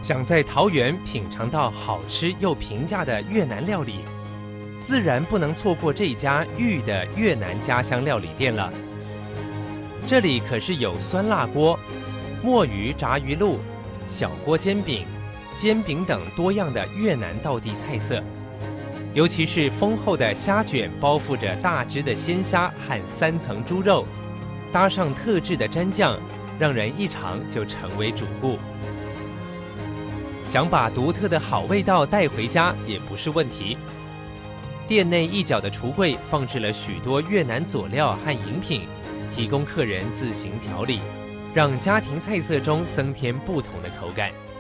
想在桃园品尝到好吃又平价的越南料理，自然不能错过这家玉的越南家乡料理店了。这里可是有酸辣锅、墨鱼炸鱼露、小锅煎饼、煎饼等多样的越南道地菜色，尤其是丰厚的虾卷包覆着大只的鲜虾和3层猪肉，搭上特制的蘸酱，让人一尝就成为主顾。想把独特的好味道带回家也不是问题。店内一角的橱柜放置了许多越南佐料和饮品，提供客人自行调理，让家庭菜色中增添不同的口感。